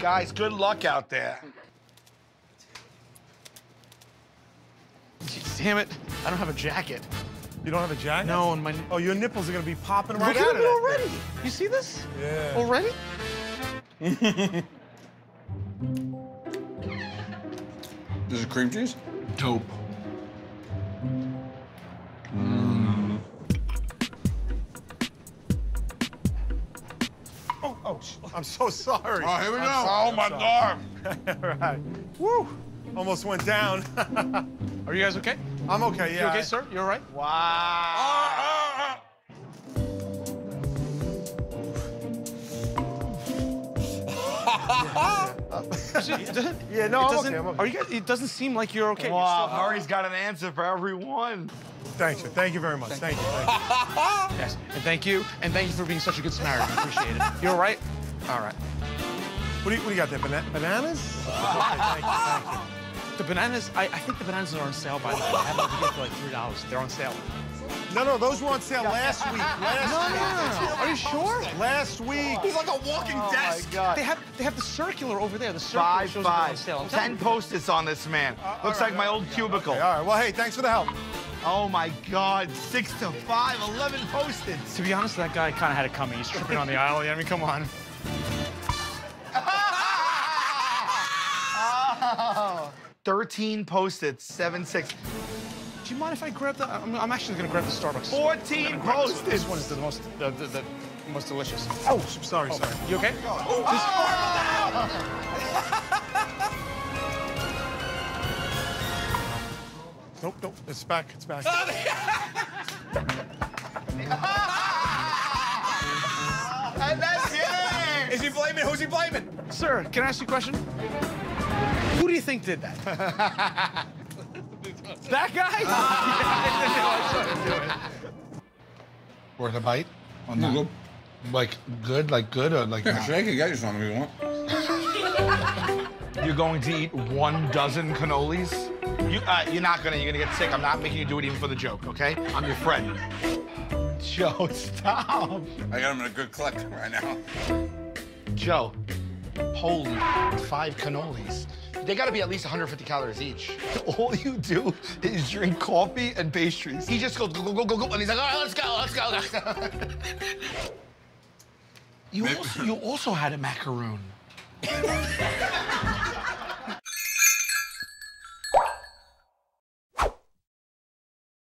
Guys, good luck out there. Damn it, I don't have a jacket. You don't have a jacket? No, and my... Oh, your nipples are gonna be popping right Look out at of it that already. thing. You see this? Yeah. Already? This is cream cheese? Dope. Oh, I'm so sorry. Oh, here we go. Oh, my God. All right. Woo! Almost went down. Are you guys okay? I'm okay, yeah. You okay, sir? You all right? Wow. Yeah, no, I'm okay, I'm okay. Are you guys, it doesn't seem like you're okay. Wow, Murray's got an answer for everyone. Thank you. Thank you very much. Thank you. Yes, and thank you for being such a good Samaritan. I appreciate it. You all right? All right. What do you got there? Bananas? Okay, thank you. The bananas, I think the bananas are on sale, by the way. I had them to get for like $3. They're on sale. No, those were on sale last week. No. Are you sure? Last week. He's like a walking desk. God. They have the circular over there. The circular shows up on sale. 10 Post-its on this man. Looks like my old cubicle. Okay, all right, well, hey, thanks for the help. Oh my God, 6 to 5, 11 Post-its. To be honest, that guy kind of had it coming. He's tripping on the aisle. I mean, come on. 13 Post-its, 7-6. Do you mind if I grab the? I'm actually gonna grab the Starbucks. 14 Post-its. This one is the most most delicious. Oh, sorry. You okay? Nope, it's back. And that's it. Is he blaming? Who's he blaming? Sir, can I ask you a question? Who do you think did that? That guy? Worth a bite? On the loop. Like good or like not? Shake it, get you some if you want. You're going to eat 1 dozen cannolis? You're not gonna. You're gonna get sick. I'm not making you do it even for the joke, okay? I'm your friend. Joe, stop. I got him in a good click right now. Joe, holy 5 cannolis. They gotta be at least 150 calories each. All you do is drink coffee and pastries. He just goes go, go, go, go, and he's like, all right, let's go. You also had a macaroon.